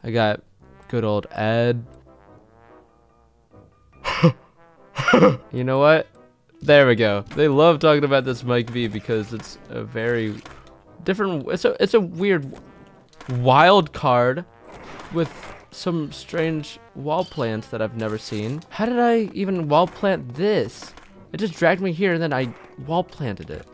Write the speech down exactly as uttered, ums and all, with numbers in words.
I got good old Ed. You know what? There we go. They love talking about this Mike V because it's a very different. It's a it's a weird wild card with some strange wall plants that I've never seen. How did I even wall plant this? It just dragged me here and then I wall planted it.